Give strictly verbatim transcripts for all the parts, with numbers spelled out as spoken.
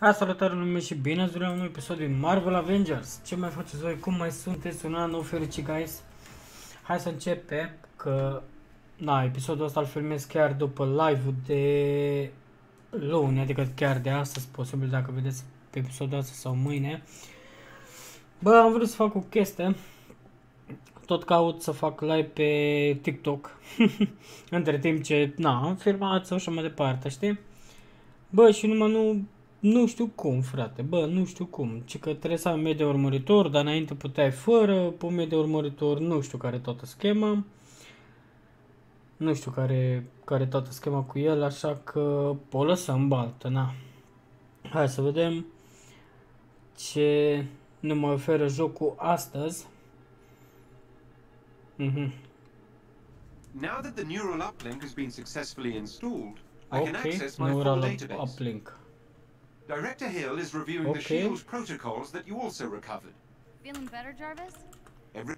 Hai, salutare lume și bine ați venit la un nou episod din Marvel Avengers. Ce mai faceți voi? Cum mai sunteți? Un an nou fericit, guys. Hai să începem, că na, episodul ăsta îl filmez chiar după live-ul de luni, adică chiar de astăzi, posibil dacă vedeți pe episodul ăsta sau mâine. Bă, am vrut să fac o chestie. Tot caut să fac live pe TikTok. Între timp ce, na, am filmat sau așa mai departe, știi? Bă, și numai nu... Nu știu cum, frate, bă, nu știu cum, ci că trebuie să am mii de urmăritori, dar înainte puteai fără, pe mii de urmăritori, nu știu care toată schema, nu știu care, care toată schema cu el, așa că o lăsăm baltă, na. Hai să vedem ce ne mai oferă jocul astăzi. Mhm. Now that the neural uplink has been successfully installed, I can Ok, access my full neural database. uplink. Director Hill is reviewing Okay. the SHIELD's protocols that you also recovered. Feeling better, Jarvis? Every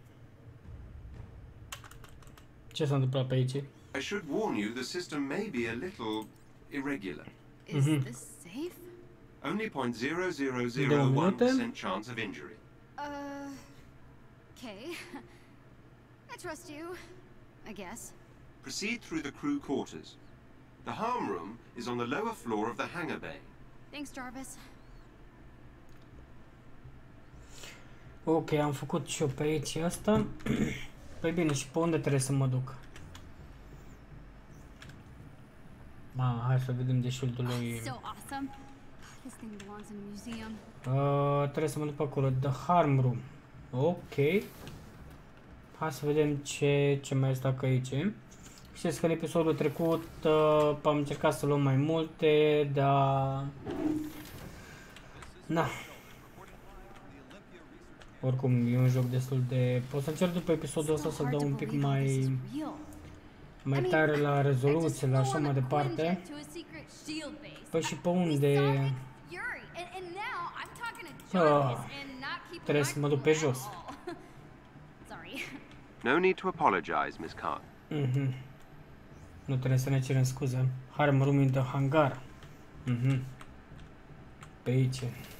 Ce s-a întâmplat pe aici? I should warn you, the system may be a little irregular. Is Mhm. this safe? Only zero point zero zero zero one percent chance of injury. Uh, okay. I trust you, I guess. Proceed through the crew quarters. The harm room is on the lower floor of the hangar bay. Thanks, Jarvis. Ok, am făcut și eu pe aici asta. Păi bine, și pe unde trebuie să mă duc? Ma, hai să vedem de shield-ul lui. So awesome. This thing belongs in a museum. Uh, trebuie să mă duc pe acolo. The Harm Room. Ok. Hai să vedem ce, ce mai este acolo aici. Știți că în episodul trecut uh, am încercat să luăm mai multe, dar... Na. Oricum, e un joc destul de... Pot să încerc după episodul ăsta să dau un pic mai... mai tare la rezoluție, la așa mai departe. Păi și pe unde... Ah, trebuie să mă duc pe jos. No need to apologize, Miss Carter. Mhm. Nu trebuie să ne cerem scuze. Harm Room in the hangar. Mhm. Pe aici.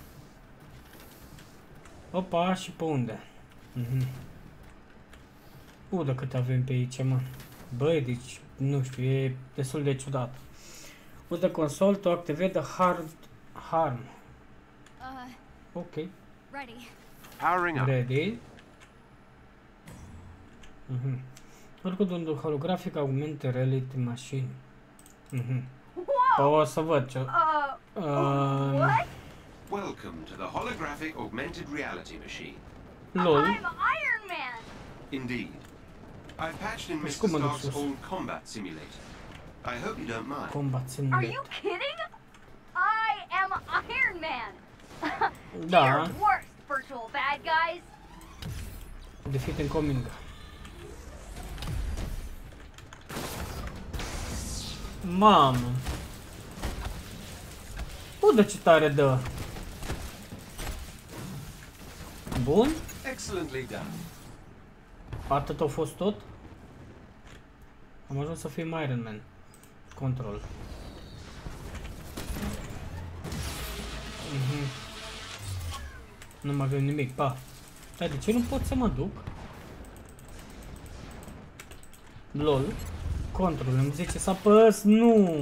Opa, și pe unde? Mhm. Udă cât avem pe aici, mă. Băi, deci, nu știu, e destul de ciudat. Udă console to activate the hard harm. Uh, Ok. ready. Powering up. Ready. Mhm. Oricum, un holographic augmented reality machine. Mhm. O să văd ce... Uh, Uh, what? Welcome to the holographic augmented reality machine. lol. I'm Iron Man! Indeed. I've patched in Deci Mister cum mă duc Stark's sus? old combat simulator. I hope you don't mind. Combat Are simulator. you kidding? I am Iron Man! Da. Your worst virtual bad guys! Defeat incoming. Mamă. Udă ce tare dă. Bun. Excellently done. Atât a fost tot. Am ajuns să fim Iron Man. Control. Mhm. Nu mai avem nimic, pa. Dar de ce nu pot să mă duc? Lol. Control, îmi zice să apăs, nu.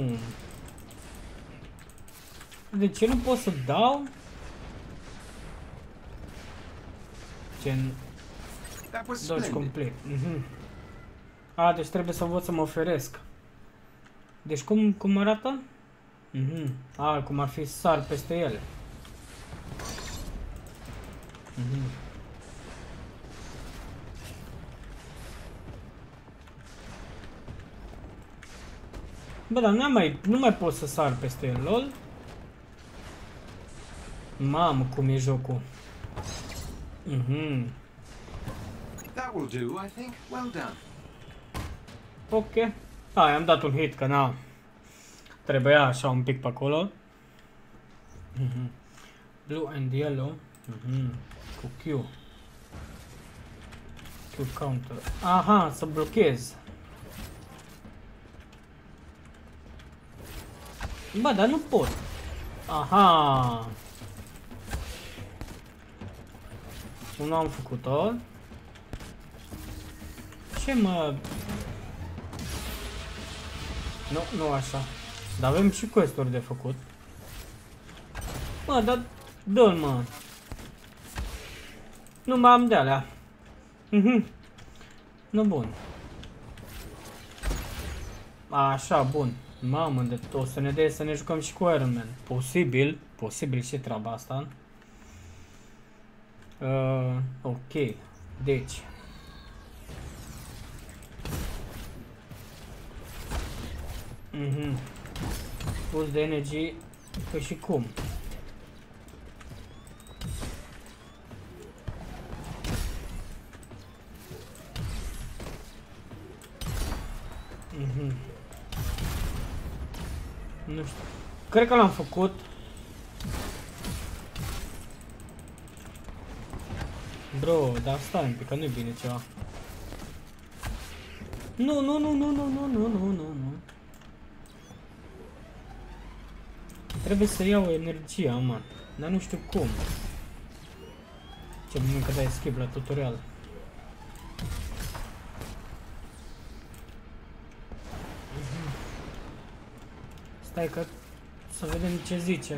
De ce nu pot să dau? Gen, That was dodge splendid. complet. Mhm. A, deci trebuie să învăț să mă oferesc. Deci cum, cum arată? Mhm. A, cum ar fi sar peste ele. Mhm. Bă, dar nu mai, nu mai pot să sar peste el, lol. Mamă, cum e jocul. Mhm. That will do, I think. Well done. Ok. Hai, am dat un hit, că na. Trebuia așa un pic pe acolo. Mhm. Blue and yellow. Mhm. Cu Q. Q counter. Aha, să blochez. Bă, dar nu pot. Aha! Unul am făcut-o. Ce mă... Nu, nu așa. Dar avem și quest-uri de făcut. Mă, dar dă-l, mă. Nu mai am de-alea. Mhm. Nu, bun. Așa, bun. Mamă, de o să ne dea să ne jucăm și cu Iron Man. Posibil, posibil și treaba asta. Uh, ok. Deci. Mhm. Pus de energie. Păi și cum? Mhm. Nu știu. Cred că l-am făcut. Bro, dar stai un pic, că nu-i bine ceva. Nu, nu, nu, nu, nu, nu, nu, nu, nu, nu. Trebuie să iau energia, mă. Dar nu știu cum. Ce bine că dai skip la tutorial. Stai că să vedem ce zice.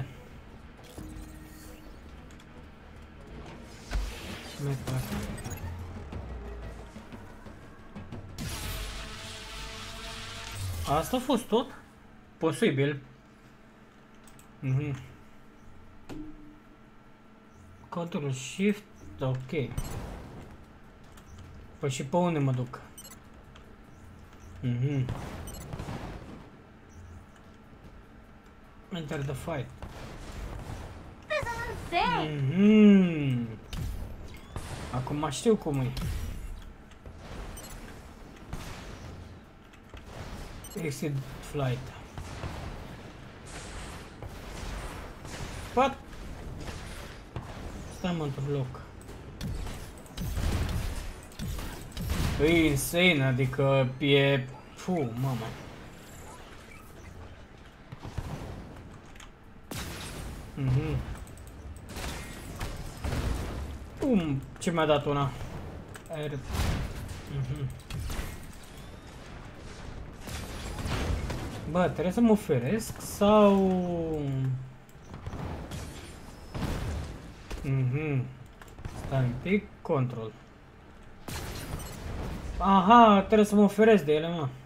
Asta a fost tot? Posibil. Mhm. Control Shift, ok. Păi și pe unde mă duc? Mhm. Enter the fight. This is insane. Mhm. Acum știu cum e. Exit flight. What? Stai mă într-un loc. E insane, adică e... Fu, mama. Mhm. Um, ce mi-a dat una? Aer... Mhm. Bă, trebuie să mă oferesc sau... Mhm. Stai un pic, control. Aha, trebuie să mă oferesc de ele, mă.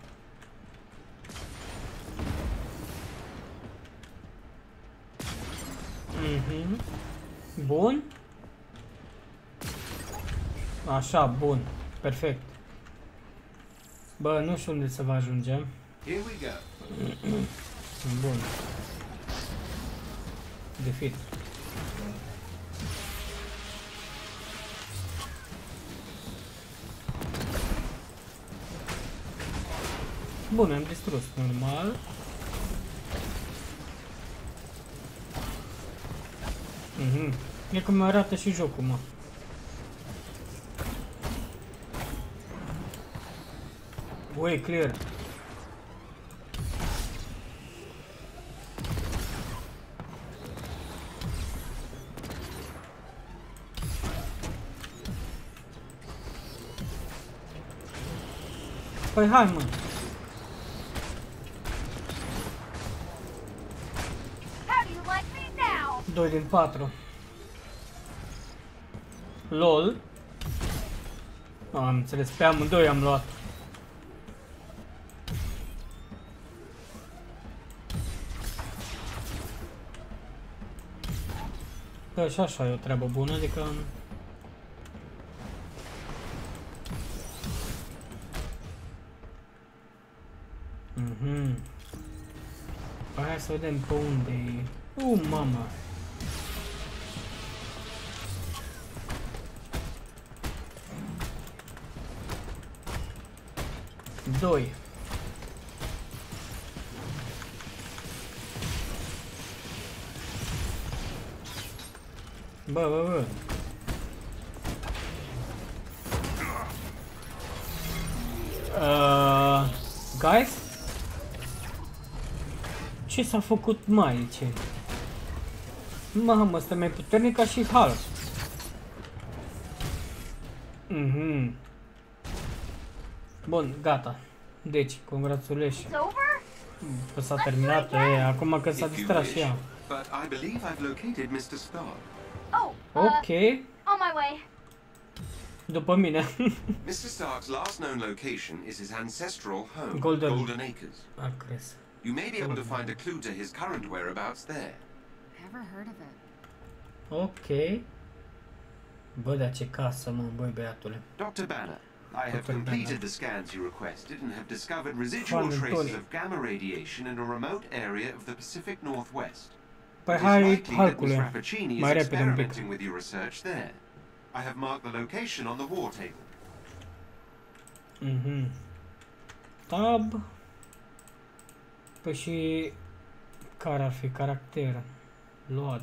Mhm. Bun. Așa, bun. Perfect. Bă, nu știu unde să vă ajungem. Here we go. Bun. Defeat. Bun, am distrus, normal. Mhm. E cum arată și jocul, mă. Way clear. Păi hai, mă. How do you like me now? doi din patru. LOL. Am înțeles, pe amândoi am luat. Că și așa e o treabă bună, adică... Mhm. Hai să vedem pe unde e. Uh, mama. Doi. Bă, bă, bă. Uh, guys? Ce s-a făcut mai aici? Mamă, ăsta e mai puternic ca și Hulk. Mhm. Bun, gata. Deci, congratulations. It's over? Că s-a terminat, e, acum că s-a If you distrat și wish, ea. but I believe I've located mister Stark. Oh, uh, Ok, on my way. după mine. mister Stark's last known location is his ancestral home, Golden- Golden Acres. A, crezi. You may be able to find a clue to his current whereabouts there. Never heard of it. Ok. Bă, dar ce casă, mă, băi, băiatule. Doctor Banner, I have Doctor completed Banner. the scans you requested and have discovered residual Fun, traces Tony. of gamma radiation in a remote area of the Pacific Northwest. Păi It is hai, likely that Miss Hulkule, Rappaccini is mai repede un pic. experimenting with your research there. I have marked the location on the war table. Mhm. Tab. Păi și care ar fi caracter? Load.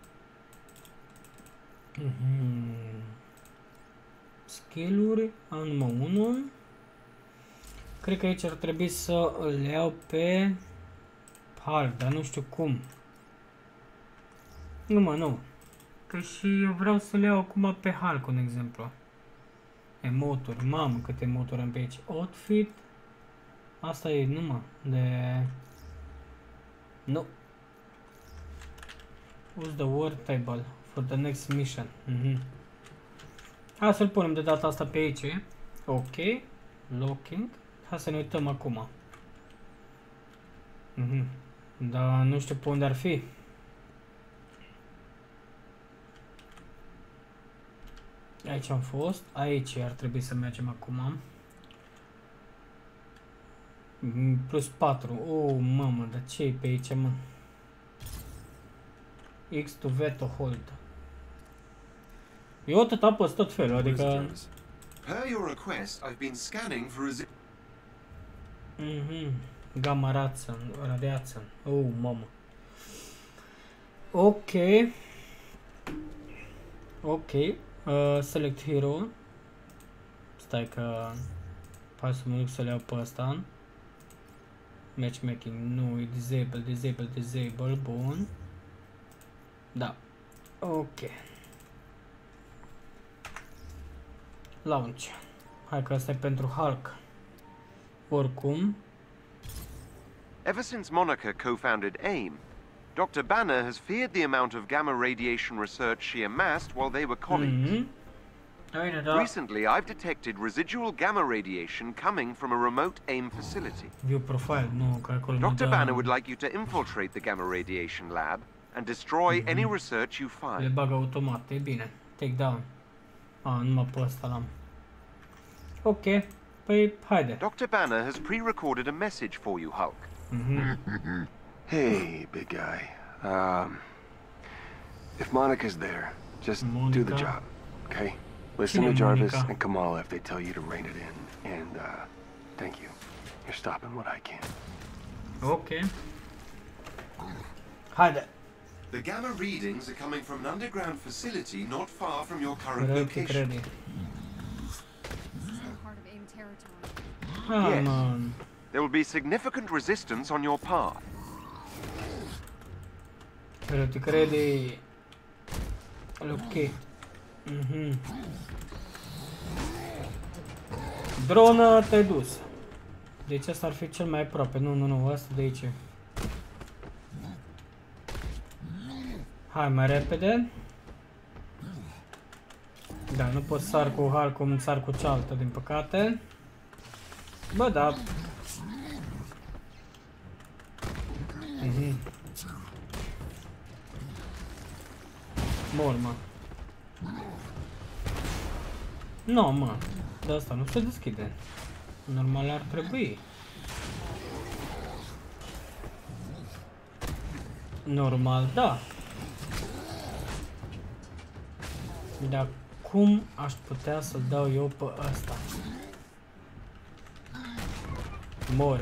Mhm. Skill-uri, am numai unu. Cred că aici ar trebui să îl iau pe Hulk, dar nu știu cum. Nu mă, nu. Că și eu vreau să le iau acum pe Hulk, un exemplu. Emoturi, mamă câte emoturi am pe aici. Outfit. Asta e numai de... Nu. Use the word table for the next mission. Mhm. Hai să-l punem de data asta pe aici. Ok. Locking. Hai să ne uităm acum. Mhm. Dar nu știu pe unde ar fi. Aici am fost. Aici ar trebui să mergem acum. Mm, Plus patru. Oh, mamă, dar ce e pe aici, mă? X to veto hold. Eu tot apăs tot felul, adică... Per your request, I've been scanning for resi- Mhm. Gamma radiation, radiation. Oh, mamă. Ok. Ok. Uh, select hero. Stai că... Hai să mă duc să le iau pe ăsta. Matchmaking, nu, e disable, disable, disable, bun. Da. Ok. Launch. Hai că asta e pentru Hulk. Oricum. Ever since Monica co-founded AIM, Doctor Banner has feared the amount of gamma radiation research she amassed while they were colleagues. Mhm. Bine, da. Recently, I've detected residual gamma radiation coming from a remote AIM facility. View profile, nu, că acolo mă Doctor dă- Banner would like you to infiltrate the gamma radiation lab and destroy any research you Le find. bag automat, e bine. Take down. Ah, numai pe ăsta l-am. Ok, păi haide. Doctor Banner has pre-recorded a message for you, Hulk. Mhm. Hey, big guy. Um, if Monica's there, just do the Monica? job, okay? Listen to Cine Jarvis Monica? and Kamala if they tell you to rein it in. And, uh, thank you. You're stopping what I can. Ok. Haide. The gamma readings are coming from an underground facility not far from your current Credi, location. credi. Still part of AIM territory. Ah, Yes. man. There will be significant resistance on your path. Credi, credi. Ok. Mhm. Dronă, te-ai dus. Deci asta ar fi cel mai aproape. Nu, nu, nu, asta de aici. Hai mai repede. Da, nu pot sar cu Hulk cum sar cu cealaltă, din păcate. Bă, da. Mhm. Mor, mă. Nu, mă. De asta nu se deschide. Normal ar trebui. Normal, da. Dar cum aș putea să-l dau eu pe ăsta? Mori.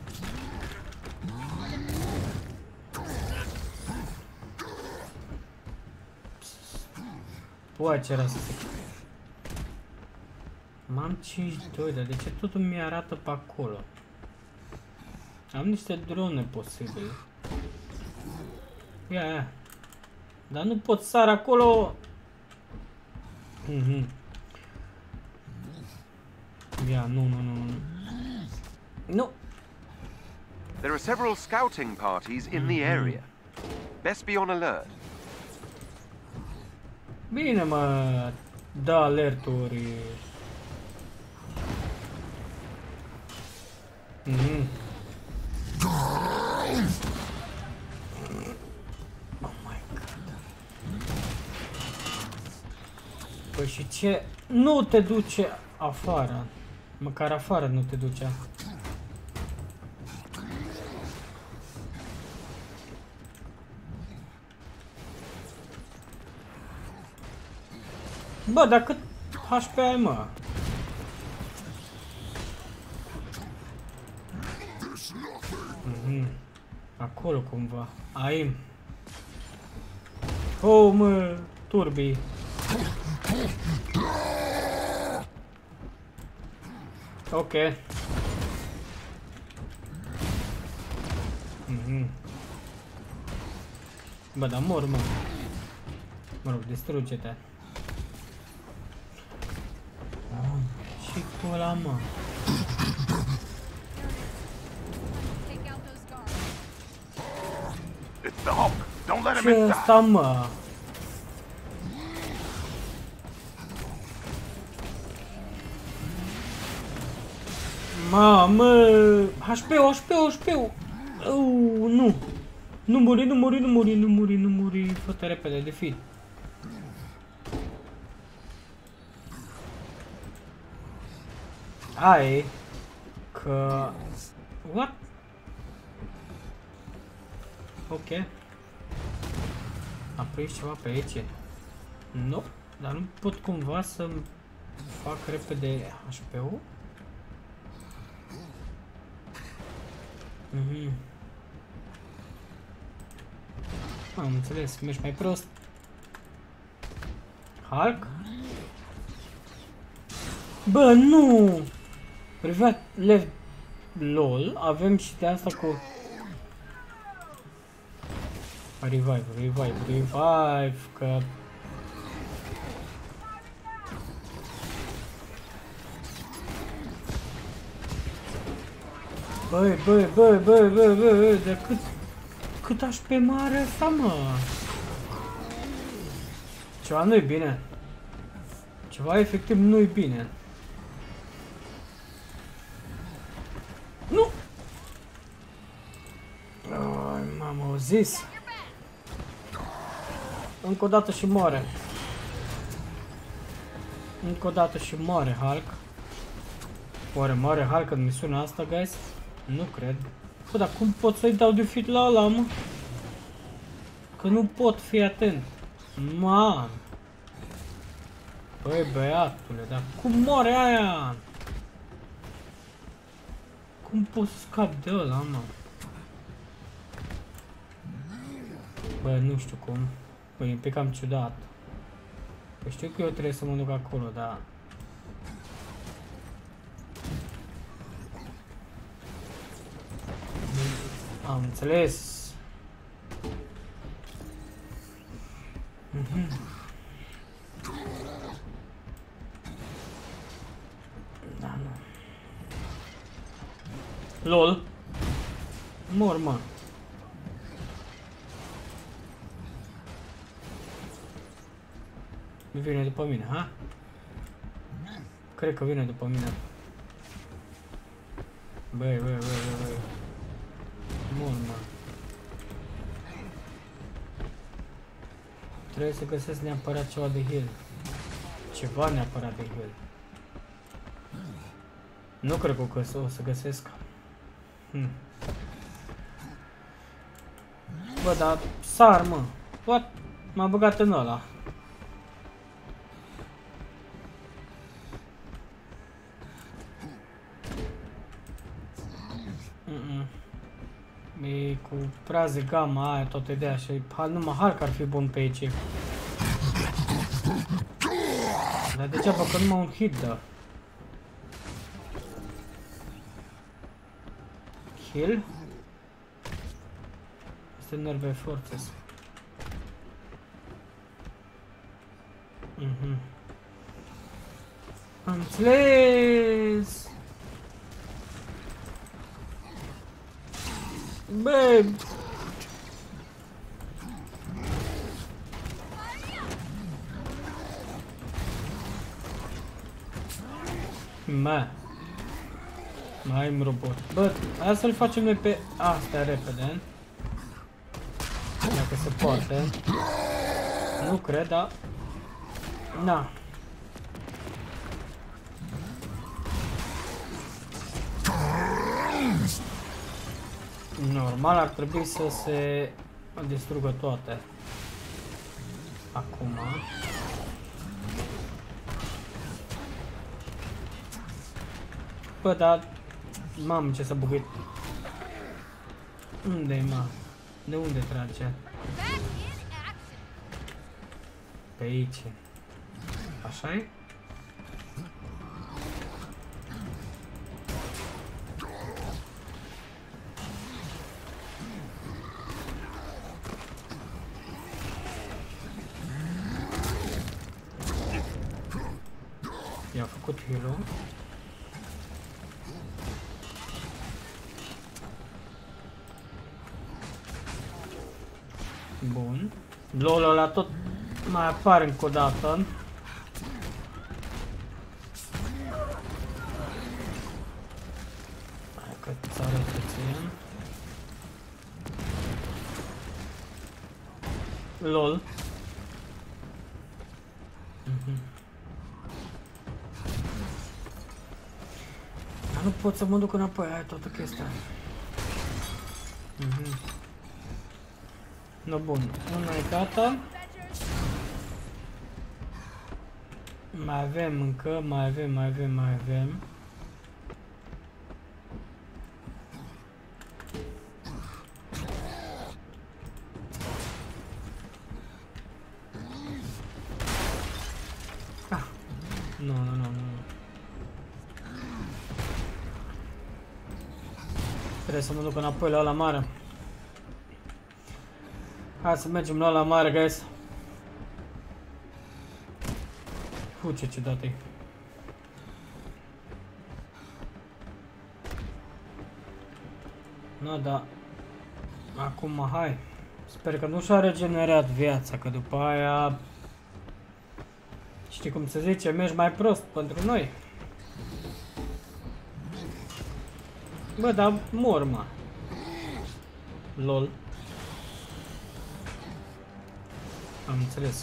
Uai, ce era să zic. M-am cinci doi, dar de ce totul mi-arată pe acolo? Am niște drone posibile. Ia, ia. Dar nu pot sar acolo. Mhm. Ia, nu, nu, nu, nu. Nu. There are several scouting parties in the area. Best be on alert. Bine, mă. Da alerturi. Mhm. Oh my god. Păi și ce? Nu te duce afară. Măcar afară nu te ducea. Bă, dar cât H P ai, mă? Mhm. Acolo cumva. Aim. Oh, mă, turbii. Ok. Mhm. Bă, dar mor, mă. Mă rog, distruge-te. Și cu ăla, mă. Take out those guards. It's the Hulk. Don't let him Ce inside. ăsta, mă? Mamă! H P-ul, H P-ul, H P-ul! Uh, nu! Nu muri, nu muri, nu muri, nu muri, nu muri. Fă-te repede, de fi. Ai că... What? Ok. A prins ceva pe aici. Nu, dar nu pot cumva să fac repede H P-ul. Mhm. Am înțeles, mergi mai prost. Hulk? Bă, nu! Privat left lol, avem și de asta cu revive, revive, revive, că băi, băi, băi, băi, băi, băi, de cât cât aș pe mare asta, mă? Ceva nu-i bine. Ceva efectiv nu-i bine. Nu! Ai, m-am auzit. Încă o dată și moare. Încă o dată și moare Hulk. Oare moare Hulk în misiunea asta, guys? Nu cred. Bă, dar cum pot să-i dau defeat la ăla, mă? Că nu pot fi atent. Man. Băi, băiatule, dar cum moare aia? Cum pot să scap de ăla, mă? Bă, nu știu cum. Bă, e un pic cam ciudat. Păi știu că eu trebuie să mă duc acolo, dar... Am înțeles. Mhm. Da, nu. LOL. Mor, mă. Nu vine după mine, ha? Cred că vine după mine. Băi, băi, băi, băi, băi. Mor, mă. Trebuie să găsesc neapărat ceva de heal. Ceva neapărat de heal. Nu cred că o să găsesc. Hmm. Bă, dar sar, mă. What? M-a băgat în ăla. Mm-mm. E cu praze gamma aia, toată ideea și numai Hulk ar fi bun pe aici. Dar degeaba că numai un hit dă. Kill? Este nerve forces. Mhm. Am înțeles! Bă! Mă! Mai am robot. Bă, hai să-l facem noi pe astea repede. Dacă se poate. Nu cred, dar... Na. Normal ar trebui să se distrugă toate. Acum. Bă, dar... Mamă, ce s-a buguit. Unde-i, mă? De unde trage? Pe aici. Așa-i? I-a făcut heal-ul. Bun. Lol, ăla tot mai apare încă o dată. Hai că ți arăt puțin. Lol. Mhm. Dar nu pot să mă duc înapoi, hai toată chestia. Mhm. No, bun, una e gata. Mai avem încă, mai avem, mai avem, mai avem. Ah. Nu, nu, nu, nu. Trebuie să mă duc înapoi la ăla mare. Hai să mergem la ăla mare, guys. Fu, ce ciudat-i. No, da. Acum, hai. Sper că nu și-a regenerat viața, că după aia... Știi cum se zice, mergi mai prost pentru noi. Bă, dar mor, mă. Lol. Am înțeles.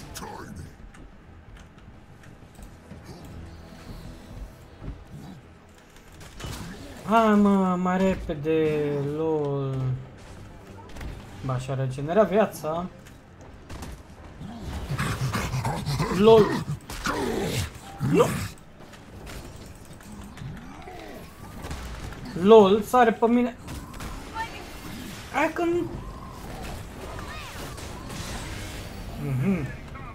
Hai, mă, mai repede, lol. Ba, și-a regenerat viața. Lol. Nu. Lol, sare pe mine. Hai că nu... Mhm.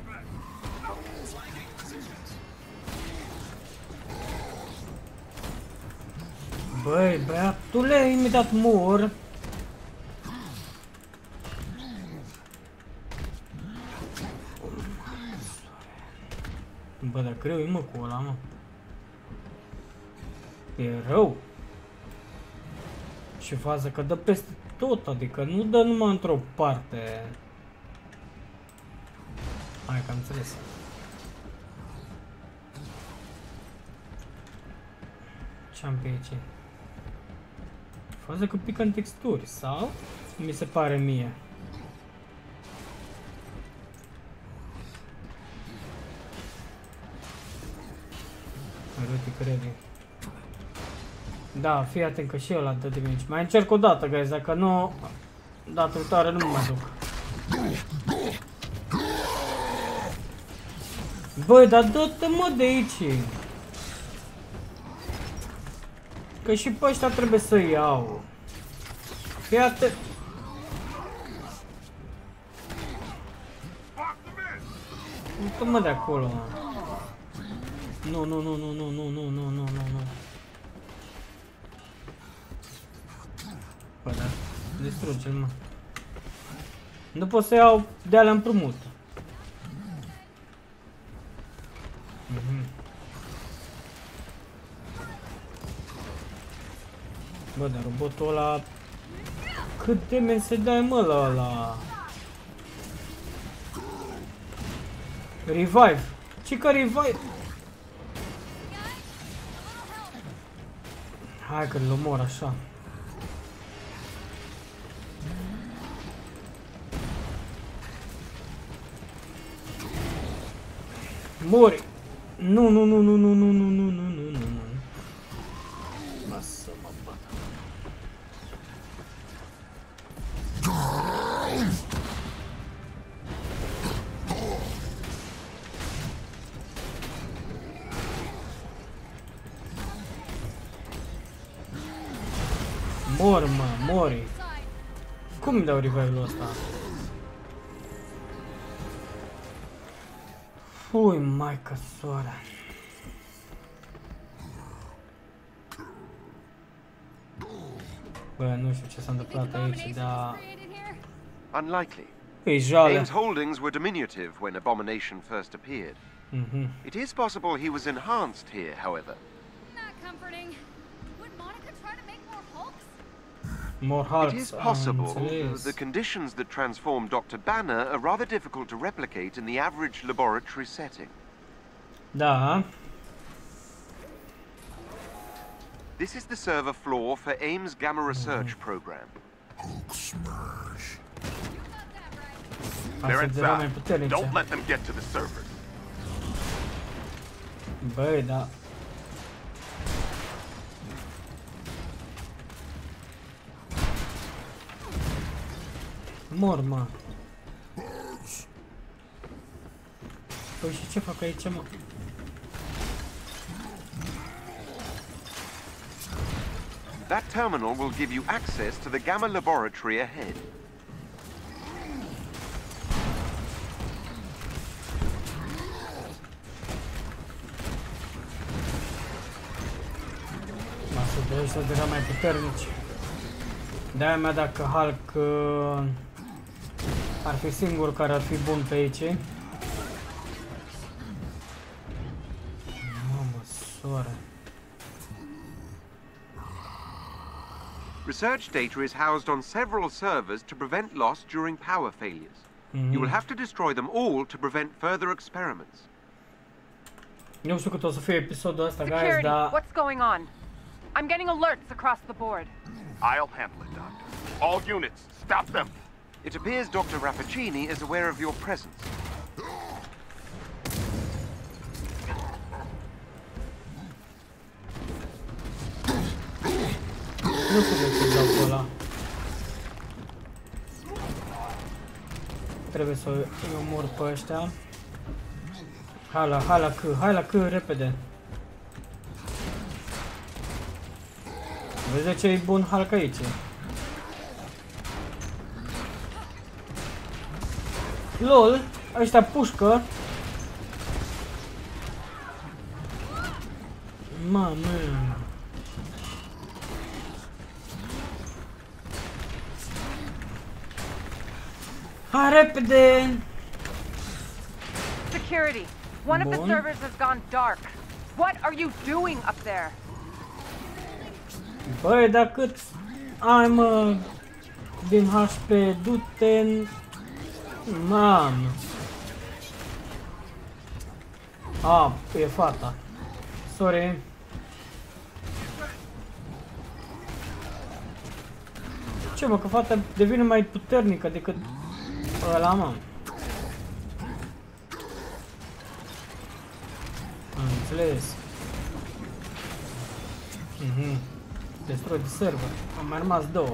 Băi, băiatule, imediat mor. Bă, dar greu e, mă, cu ăla, mă. E rău. Și faza că dă peste tot, adică nu dă numai într-o parte. Hai că am înțeles. Ce-am pe aici? Faza că pică în texturi, sau? Mi se pare mie. Arăti crede. Da, fii atent că și ăla dă de mici. Mai încerc o dată, guys, dacă nu... Data viitoare nu mă mai duc. Băi, dar dă-te, mă, de aici. Că și pe ăștia trebuie să iau. Fii atent. Nu mă de acolo, mă. Nu, nu, nu, nu, nu, nu, nu, nu, nu, nu, nu. Bă, da, distruge-l, mă. Nu pot să iau de alea împrumut. Bă, dar robotul ăla... Cât de men se dai, mă, la ăla? Revive! Ce că revive? Hai că-l omor așa. Mori! Nu, nu, nu, nu, nu, nu, nu, nu, nu, nu, nu, nu. Lasă, mă, bă. Mor, mă, mori. Cum îmi dau revive-ul ăsta? Ui, maică soare. Bă, nu știu ce s-a întâmplat aici, dar... Unlikely. E jale. Aim's holdings were diminutive when Abomination first appeared. Mhm. It is possible he was enhanced here, however. Not comforting. Would Monica try to make more Hulks? More Hulks, It is am possible. înțeles. The conditions that transform Doctor Banner are rather difficult to replicate in the average laboratory setting. Da. This is the server floor for AIM's Gamma Research program. Asta de la mai puternice. Don't let them get to the servers. Băi, da. Mor, mă. Păi și ce fac aici, mă? That terminal will give you access to the Gamma laboratory ahead. Lasă, de ăștia deja mai puternici. De-aia mea dacă Hulk uh, ar fi singur care ar fi bun pe aici. Mamă, soare. Research data is housed on several servers to prevent loss during power failures. Mm-hmm. You will have to destroy them all to prevent further experiments. Nu știu cât o să fie episodul ăsta, guys, Security, dar... what's going on? I'm getting alerts across the board. I'll handle it, Doctor. All units, stop them! It appears Doctor Rappaccini is aware of your presence. Nu știu de ce dau pe ăla. Trebuie să îi omor pe ăștia. Hai la, hai la C, hai la C, repede. Vezi de ce e bun Hulk aici? LOL, ăștia pușcă. Mamă. Hai repede! Security, one of the Bun. servers has gone dark. What are you doing up there? Băi, dar cât ai, mă, din H P, du-te în... Mamă. A, e fata. Sorry. Ce, mă, că fata devine mai puternică decât ăla, mă. Am înțeles. Mhm. Destroy the server. Am mai rămas două.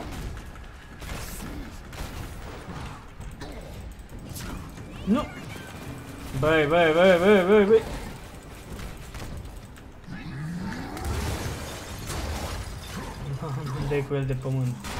Nu! Băi, băi, băi, băi, băi, băi! Dai cu el de pământ.